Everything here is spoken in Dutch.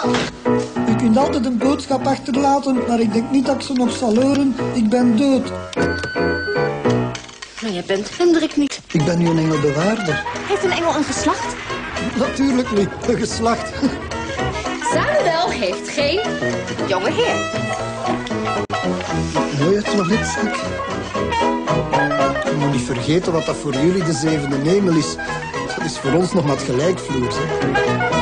Je kunt altijd een boodschap achterlaten, maar ik denk niet dat ik ze nog zal horen. Ik ben dood. Maar jij bent Hendrik niet. Ik ben nu een engelbewaarder. Heeft een engel een geslacht? Natuurlijk niet, een geslacht. Samuel heeft geen jonge heer. Mooie toiletzak. Je moet niet vergeten wat dat voor jullie de zevende hemel is. Dat is voor ons nog maar het gelijkvloers, hè.